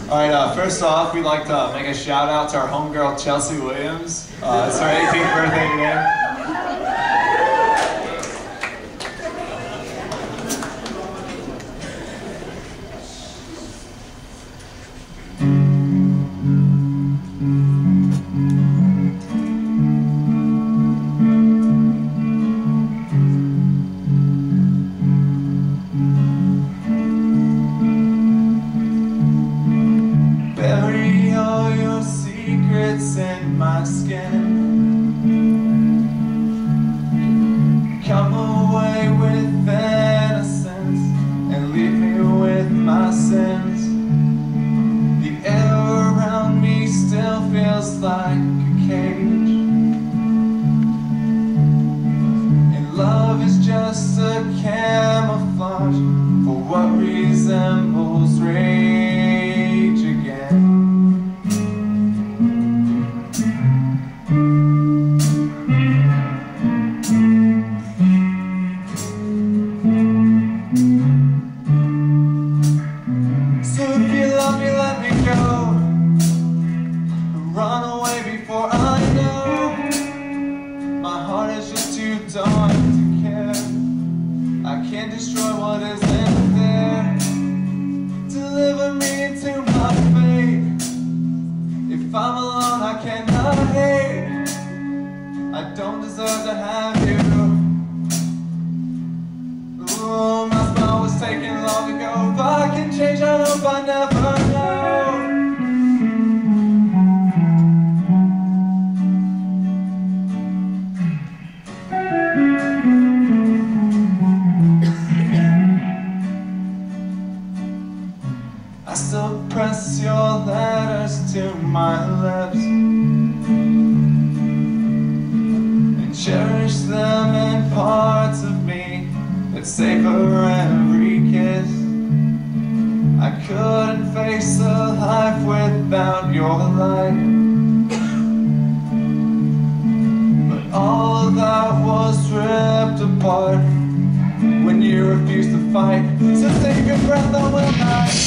Alright, first off, we'd like to make a shout out to our homegirl Chelsea Williams. It's her 18th birthday today. In my skin, come away with innocence and leave me with my sins. The air around me still feels like a cage, and love is just a camouflage for what resembles rage again. Run away before I know. My heart is just too dark to care. I can't destroy what isn't there. Deliver me into my fate. If I'm alone, I cannot hate. I don't deserve to have you. Ooh, my smile was taken long ago. If I can change, I hope I never know. I still press your letters to my lips and cherish them in parts of me that savor every kiss. I couldn't face a life without your light, but all of that was ripped apart when you refused to fight. So take a breath, I will not